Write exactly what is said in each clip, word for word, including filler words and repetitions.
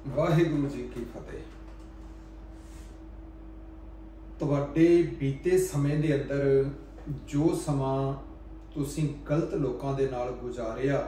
वाहिगुरू जी की फतेह। तुहाडे बीते समय दे अंदर जो समा तुसीं गलत लोकां दे नाल गुजारिया,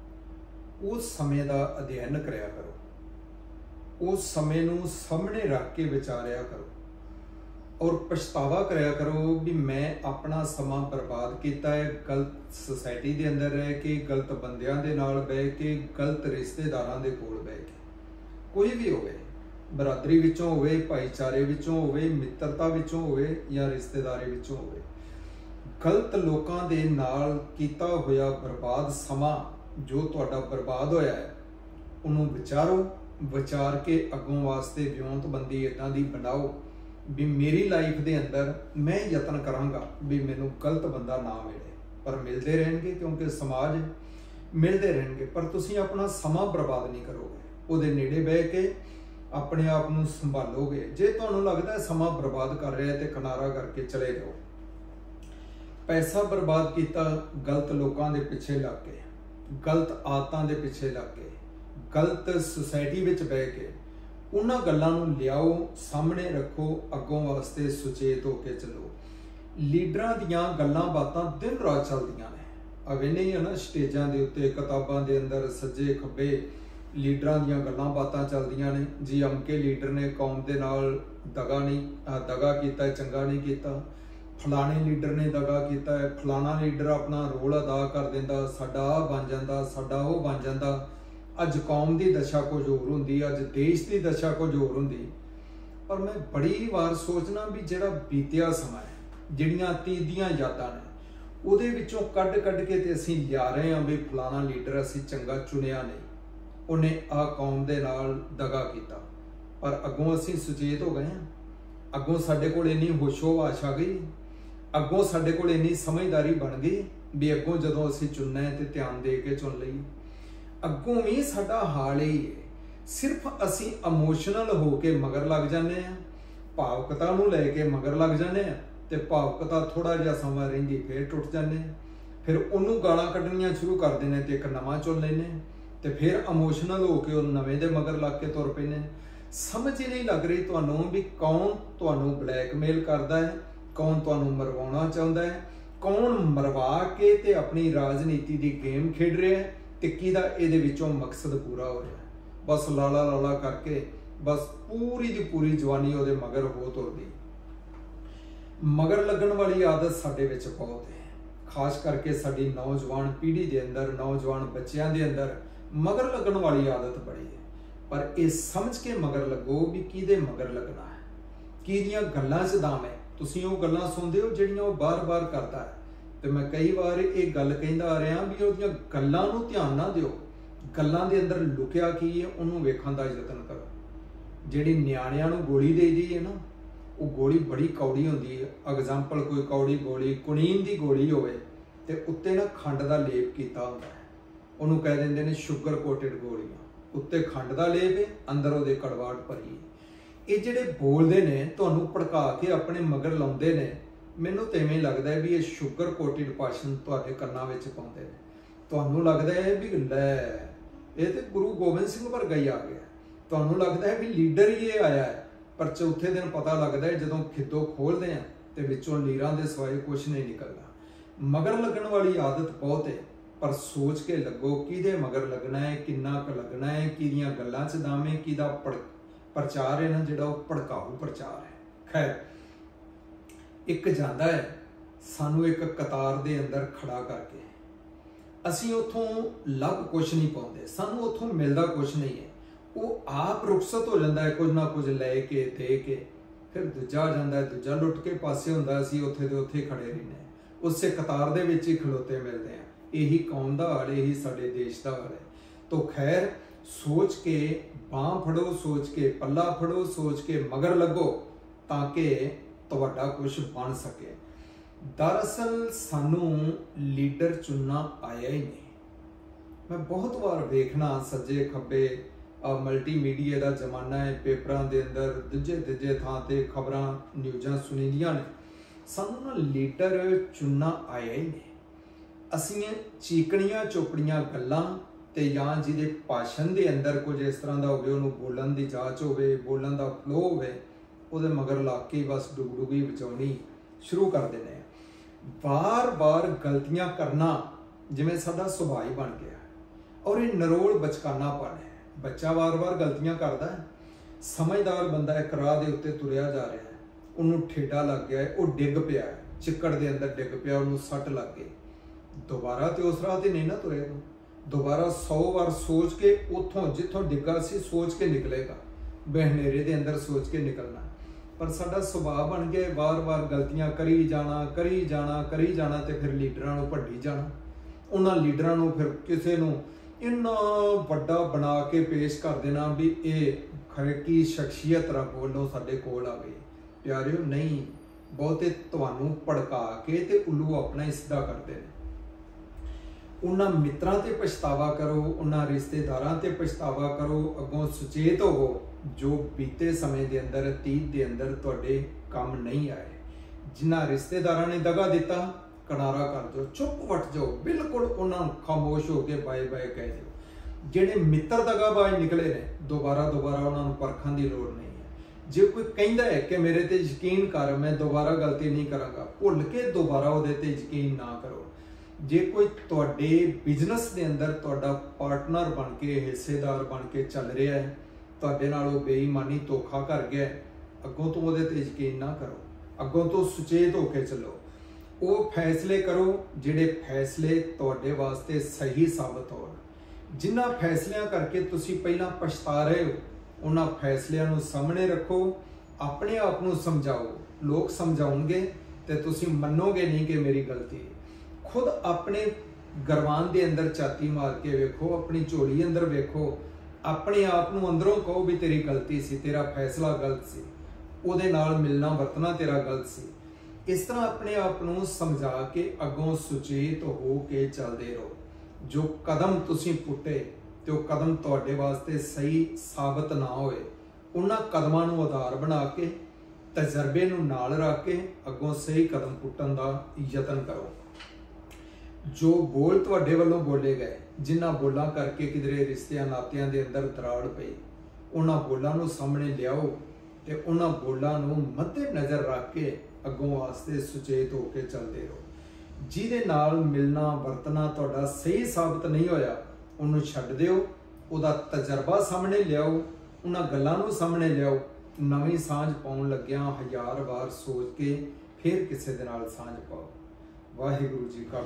उस समय दा अध्ययन करया करो। उस समय नूं सामने रख के विचारिया करो और पछतावा करया करो भी मैं अपना समा बर्बाद किया है गलत सोसाइटी दे अंदर रह के, गलत बंदियां दे नाल बह के, गलत रिश्तेदारां दे कोल बह के। कोई भी होवे, बरादरी विचों होवे, भाईचारे विचों होवे, मित्रता विचों होवे या रिश्तेदारी विचों होवे, गलत लोकां दे नाल कीता होया बर्बाद समा जो तुहाडा बर्बाद होया है, उन्होंने विचारो। विचार के अगों वास्ते विਉਂਤਬੰਦੀ इदां दी बनाओ भी मेरी लाइफ दे अंदर मैं यतन करांगा भी मैनूं गलत बंदा ना मिले। पर मिलते रहेंगे क्योंकि समाज मिलते रहेंगे, पर तुसीं अपना समा बर्बाद नहीं करोगे। उहदे नेड़े बह के अपने आप नूं संभालोगे। जे तुहानूं लगदा है समा बर्बाद कर रहा है तो किनारा करके चले जाओ। पैसा बर्बाद किया गलत लोगों के पिछे लग के, गलत आदतों के पिछे लग के, गलत सोसाइटी विच बह के, उन्हां गल्लां नूं लियाओ, सामने रखो, अगों वास्ते सुचेत होकर चलो। लीडरां दियां गल्लां बातां दिन रात चलदियां ने। अवे नहीं है ना, स्टेजां दे उत्ते, किताबां दे अंदर सज्जे खब्बे लीडरां दियां गल्लां बातां चलदियां ने जी। अमके लीडर ने कौम दे नाल दगा नहीं दगा कीता, चंगा नहीं कीता। फलाने लीडर ने दगा कीता है, फलाना लीडर अपना रोल अदा कर दिंदा, साडा आ बन जांदा, साडा वो बन जांदा। अज कौम की दशा कुछ होर हुंदी, अज देश की दशा कुछ होर हुंदी। पर मैं बड़ी वार सोचना भी जिहड़ा बीतिया समा है, जिहड़ियां अतीत दीयां यादां ने, उहदे विचों कढ कढ के ते असीं लिया रहे हां भी फलाना लीडर असीं चंगा चुनिया नहीं, उन्हें आ कौम दे नाल दगा कीता। पर अगों असीं सुचेत हो गए हैं, अगों साडे कोल इन्नी होशो हवाश आ गई, अगों साडे कोल इन्नी समझदारी बन गई भी अगों जदों असीं चुनना है तो ध्यान दे के चुन लईए। अगों भी साडा हाल ही है, सिर्फ असीं इमोशनल हो के मगर लग जाने हैं, भावुकता नूं लैके मगर लग जाने हैं ते भावुकता थोड़ा जिहा समा रहिंदी फिर टुट जाने, फिर उन्होंने गालां कड्ढणियां शुरू कर देने ते एक नवां चुन लैने, ते फिर इमोशनल होकर नवें दे मगर लग के तुर पैने। समझ ही नहीं लग रही तुहानूं भी कौन तुहानूं ब्लैकमेल करदा है, कौन तुहानूं मरवाउणा चाहुंदा है, कौन मरवा के ते अपनी राजनीति की गेम खेड रहा है ते किहदा इहदे विचों मकसद पूरा हो रहा है। बस लाला लाला करके बस पूरी दी पूरी जवानी उहदे मगर हो तुरदी। मगर लगन वाली आदत साडे विच बहुत है, खास करके साडी नौजवान पीढ़ी दे अंदर, नौजवान बच्चियां दे अंदर मगर लगन वाली आदत बड़ी है। पर यह समझ के मगर लगो भी किहदे मगर लगना है, किहदियां गल्लां च दम है। तुसीं वो गल्लां सुनदे हो जिहड़ियां वो बार बार करता है, तो मैं कई बार ये गल कहंदा आ रहा भी उहदियां गल्लां नूं ध्यान ना दिओ, गल्लां दे अंदर लुकिया की है उहनूं वेखण दा यतन करो। जिहड़ी निआणिआं नूं गोली दे दी है ना, वो गोली बड़ी कौड़ी हुंदी है। एग्जाम्पल कोई कौड़ी गोली कुनीन दी गोली होवे ते उत्ते ना खंड दा लेप कीता हुंदा है, उन्होंने कह देंगे ने शुगर कोटेड गोलियां, उत्ते खंड का लेप है, अंदर वो कड़वाहट भरी। ये जिहड़े बोलते हैं तुहानूं भड़का के अपने मगर लाउंदे ने, मैनूं तो इवें लगता है भी ये शुगर कोटेड भाषण तुहाडे कन्नां विच पाउंदे ने। तुहानूं लगता है भी लै ये तो गुरु गोबिंद सिंह वर्गा ही आ गया, तुहानूं लगता है भी लीडर ही ये आया है। पर चौथे दिन पता लगता है जदों खिद्दो खोलते हैं तो विचों लीरां दे सिवाय कुछ नहीं निकलता। मगर लगन वाली आदत बहुत है, पर सोच के लगो किहदे मगर लगना है, किन्ना क लगना है, किहदियां गल्लां च दम है, किहदा प्रचार है ना जिहड़ा वो भड़काऊ प्रचार है। खैर एक जांदा है सानू एक कतार दे अंदर खड़ा करके, असीं उत्थों लभ कुछ नहीं पाउंदे, सानू उत्थों मिलदा कुछ नहीं है। वो आप रुखसत हो जाता है कुछ ना कुछ लै के दे के, फिर दूजा आ जाता है, दूजा लुट के पासे हुंदा, असीं उत्थे दे उत्थे खड़े रहिंदे, उसे कतार दे विच ही खलोते मिलते हैं। यही कौम का हाल, यही साडे देश का हाल है। तो खैर सोच के बांह फड़ो, सोच के पल्ला फड़ो, सोच के मगर लगो ताकि तुहाडा कुछ बन सके। दरअसल सानू लीडर चुनना आया ही नहीं। मैं बहुत बार वेखना सज्जे खब्बे मल्टी मीडिया का जमाना है, पेपरां दे अंदर दूजे तीजे थां ते खबरां न्यूज़ां सुनीदियां ने, सानू ना लीडर चुनना आया ही नहीं। असीं चीकणियां चोपड़ियां गल्लां ਤੇ ਜਾਂ ਜਿਹਦੇ ਭਾਸ਼ਣ ਦੇ ਅੰਦਰ ਕੁਝ ਇਸ ਤਰ੍ਹਾਂ ਦਾ ਹੋਵੇ, ਉਹਨੂੰ ਬੋਲਣ ਦੀ ਜਾਚ ਹੋਵੇ, ਬੋਲਣ ਦਾ ਫਲੋ ਹੋਵੇ, ਉਹਦੇ ਮਗਰ ਲੱਗ ਕੇ ਬਸ ਡੁਗਡੁਗੀ ਵਜਾਉਣੀ ਸ਼ੁਰੂ ਕਰ ਦਿੰਦੇ ਆ। ਵਾਰ-ਵਾਰ ਗਲਤੀਆਂ ਕਰਨਾ ਜਿਵੇਂ ਸਾਡਾ ਸੁਭਾਅ ਹੀ ਬਣ ਗਿਆ, ਔਰ ਇਹ ਨਰੋਲ ਬਚਕਾਨਾਪਨ ਹੈ। ਬੱਚਾ ਵਾਰ-ਵਾਰ ਗਲਤੀਆਂ ਕਰਦਾ ਹੈ, ਸਮਝਦਾਰ ਬੰਦਾ ਇੱਕ ਰਾਹ ਦੇ ਉੱਤੇ ਤੁਰਿਆ ਜਾ ਰਿਹਾ ਹੈ, ਉਹਨੂੰ ਠੇਡਾ ਲੱਗ ਗਿਆ ਹੈ, ਉਹ ਡਿੱਗ ਪਿਆ ਹੈ, ਚਿੱਕੜ ਦੇ ਅੰਦਰ ਡਿੱਗ ਪਿਆ, ਉਹਨੂੰ ਸੱਟ ਲੱਗ ਗਈ, ਦੁਬਾਰਾ ਤੇ ਉਸ ਰਾਹ ਤੇ ਨਹੀਂ ਨਾ ਤੁਰੇਗਾ, ਦੁਬਾਰਾ ਸੌ ਵਾਰ ਸੋਚ ਕੇ ਉੱਥੋਂ ਜਿੱਥੋਂ ਡਿੱਗਾ ਸੀ ਸੋਚ ਕੇ ਨਿਕਲੇਗਾ, ਬਹਿਨੇਰੇ ਦੇ ਅੰਦਰ ਸੋਚ ਕੇ ਨਿਕਲਣਾ। ਪਰ ਸਾਡਾ ਸੁਭਾਅ ਬਣ ਗਿਆ ਵਾਰ-ਵਾਰ ਗਲਤੀਆਂ ਕਰੀ ਜਾਣਾ ਕਰੀ ਜਾਣਾ ਕਰੀ ਜਾਣਾ ਤੇ ਫਿਰ ਲੀਡਰਾਂ ਨੂੰ ਭੱਡੀ ਜਾਣਾ। ਉਹਨਾਂ ਲੀਡਰਾਂ ਨੂੰ ਫਿਰ ਕਿਸੇ ਨੂੰ ਇੰਨਾ ਵੱਡਾ ਬਣਾ ਕੇ ਪੇਸ਼ ਕਰ ਦੇਣਾ ਵੀ ਇਹ ਖਰੇ ਕੀ ਸ਼ਖਸੀਅਤ ਰੱਬ ਵੱਲੋਂ ਸਾਡੇ ਕੋਲ ਆ ਗਈ। ਪਿਆਰਿਓ, ਨਹੀਂ, ਬਹੁਤੇ ਤੁਹਾਨੂੰ ਭੜਕਾ ਕੇ ਤੇ ਉੱਲੂ ਆਪਣਾ ਹੀ ਸਿੱਧਾ ਕਰਦੇ ਨੇ। ਉਹਨਾਂ ਮਿੱਤਰਾਂ ਤੇ ਪਛਤਾਵਾ ਕਰੋ, ਉਹਨਾਂ ਰਿਸ਼ਤੇਦਾਰਾਂ ਤੇ ਪਛਤਾਵਾ ਕਰੋ, ਅੱਗੋਂ ਸੁਚੇਤ ਹੋਵੋ ਜੋ ਬੀਤੇ ਸਮੇਂ ਦੇ ਅੰਦਰ ਅਤੀਤ ਦੇ ਅੰਦਰ ਤੁਹਾਡੇ ਕੰਮ ਨਹੀਂ ਆਏ। ਜਿਨ੍ਹਾਂ ਰਿਸ਼ਤੇਦਾਰਾਂ ਨੇ ਦਗਾ ਦਿੱਤਾ, ਕਿਨਾਰਾ ਕਰ ਦਿਓ, ਚੁੱਪ ਵੱਟ ਜਾਓ, ਬਿਲਕੁਲ ਉਹਨਾਂ ਨੂੰ ਖਾਮੋਸ਼ ਹੋ ਕੇ ਬਾਏ ਬਾਏ ਕਹਿ ਦਿਓ। ਜਿਹੜੇ ਮਿੱਤਰ ਦਗਾਬਾਜ਼ ਨਿਕਲੇ ਨੇ, ਦੁਬਾਰਾ ਦੁਬਾਰਾ ਉਹਨਾਂ ਨੂੰ ਪਰਖਣ ਦੀ ਲੋੜ ਨਹੀਂ ਹੈ। ਜੇ ਕੋਈ ਕਹਿੰਦਾ ਹੈ ਕਿ ਮੇਰੇ ਤੇ ਯਕੀਨ ਕਰ, ਮੈਂ ਦੁਬਾਰਾ ਗਲਤੀ ਨਹੀਂ ਕਰਾਂਗਾ, ਭੁੱਲ ਕੇ ਦੁਬਾਰਾ ਉਹਦੇ ਤੇ ਯਕੀਨ ਨਾ ਕਰੋ। ਜੇ ਕੋਈ ਤੁਹਾਡੇ ਬਿਜ਼ਨਸ ਦੇ ਅੰਦਰ ਤੁਹਾਡਾ ਪਾਰਟਨਰ ਬਣ ਕੇ, ਹਿੱਸੇਦਾਰ ਬਣ ਕੇ ਚੱਲ ਰਿਹਾ ਹੈ, ਤੁਹਾਡੇ ਨਾਲ ਉਹ ਬੇਈਮਾਨੀ ਧੋਖਾ ਕਰ ਗਿਆ, ਅੱਗੋਂ ਤੋਂ ਉਹਦੇ ਤੇ ਯਕੀਨ ਨਾ ਕਰੋ, ਅੱਗੋਂ ਤੋਂ ਸੁਚੇਤ ਹੋ ਕੇ ਚੱਲੋ। ਉਹ ਫੈਸਲੇ ਕਰੋ ਜਿਹੜੇ ਫੈਸਲੇ ਤੁਹਾਡੇ ਵਾਸਤੇ ਸਹੀ ਸਾਬਤ ਹੋਣ। ਜਿਨ੍ਹਾਂ ਫੈਸਲਿਆਂ ਕਰਕੇ ਤੁਸੀਂ ਪਹਿਲਾਂ ਪਛਤਾ ਰਹੇ ਹੋ, ਉਹਨਾਂ ਫੈਸਲਿਆਂ ਨੂੰ ਸਾਹਮਣੇ ਰੱਖੋ, ਆਪਣੇ ਆਪ ਨੂੰ ਸਮਝਾਓ। ਲੋਕ ਸਮਝਾਉਣਗੇ ਤੇ ਤੁਸੀਂ ਮੰਨੋਗੇ ਨਹੀਂ ਕਿ ਮੇਰੀ ਗਲਤੀ ਹੈ। ਖੁਦ ਆਪਣੇ ਗਰਵਾਨ ਦੇ ਅੰਦਰ ਝਾਤੀ ਮਾਰ ਕੇ ਵੇਖੋ, ਆਪਣੀ ਝੋਲੀ ਅੰਦਰ ਵੇਖੋ, ਆਪਣੇ ਆਪ ਨੂੰ ਅੰਦਰੋਂ ਕਹੋ ਵੀ ਤੇਰੀ ਗਲਤੀ ਸੀ, ਤੇਰਾ ਫੈਸਲਾ ਗਲਤ ਸੀ, ਉਹਦੇ ਨਾਲ ਮਿਲਣਾ ਵਰਤਣਾ ਤੇਰਾ ਗਲਤ ਸੀ। ਇਸ ਤਰ੍ਹਾਂ ਆਪਣੇ ਆਪ ਨੂੰ ਸਮਝਾ ਕੇ ਅੱਗੋਂ ਸੁਚੇਤ ਹੋ ਕੇ ਚੱਲਦੇ ਰਹੋ। ਜੋ ਕਦਮ ਤੁਸੀਂ ਪੁੱਟੇ ਤੇ ਉਹ ਕਦਮ ਤੁਹਾਡੇ ਵਾਸਤੇ ਸਹੀ ਸਾਬਤ ਨਾ ਹੋਏ, ਉਹਨਾਂ ਕਦਮਾਂ ਨੂੰ ਆਧਾਰ ਬਣਾ ਕੇ, ਤਜਰਬੇ ਨੂੰ ਨਾਲ ਰੱਖ ਕੇ ਅੱਗੋਂ ਸਹੀ ਕਦਮ ਪੁੱਟਣ ਦਾ ਯਤਨ ਕਰੋ। ਜੋ ਬੋਲ ਤੁਹਾਡੇ ਵੱਲੋਂ ਬੋਲੇ ਗਏ, ਜਿਨ੍ਹਾਂ ਬੋਲਾਂ ਕਰਕੇ ਕਿਧਰੇ ਰਿਸ਼ਤਿਆਂ ਨਾਤਿਆਂ ਦੇ ਅੰਦਰ ਦਰਾੜ ਪਈ, ਉਹਨਾਂ ਬੋਲਾਂ ਨੂੰ ਸਾਹਮਣੇ ਲਿਆਓ ਤੇ ਉਹਨਾਂ ਬੋਲਾਂ ਨੂੰ ਮੱਦੇ ਨਜ਼ਰ ਰੱਖ ਕੇ ਅੱਗੋਂ ਵਾਸਤੇ ਸੁਚੇਤ ਹੋ ਕੇ ਚੱਲਦੇ ਰਹੋ। ਜਿਹਦੇ ਨਾਲ ਮਿਲਣਾ ਵਰਤਣਾ ਤੁਹਾਡਾ ਸਹੀ ਸਾਬਤ ਨਹੀਂ ਹੋਇਆ, ਉਹਨੂੰ ਛੱਡ ਦਿਓ, ਉਹਦਾ ਤਜਰਬਾ ਸਾਹਮਣੇ ਲਿਆਓ, ਉਹਨਾਂ ਗੱਲਾਂ ਨੂੰ ਸਾਹਮਣੇ ਲਿਆਓ। ਨਵੀਂ ਸਾਂਝ ਪਾਉਣ ਲੱਗਿਆਂ ਹਜ਼ਾਰ ਵਾਰ ਸੋਚ ਕੇ ਫਿਰ ਕਿਸੇ ਦੇ ਨਾਲ ਸਾਂਝ ਪਾਓ। ਵਾਹਿਗੁਰੂ ਜੀ ਕਾ